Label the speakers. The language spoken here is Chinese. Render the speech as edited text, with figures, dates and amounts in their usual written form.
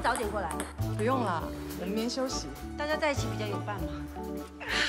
Speaker 1: 早点过来。
Speaker 2: 不用了，我们明天休息。
Speaker 1: 大家在一起比较有伴嘛。